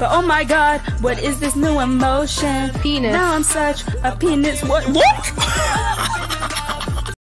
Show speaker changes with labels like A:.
A: But oh my god, what is this new emotion?
B: Penis.
A: Now I'm such a penis. What?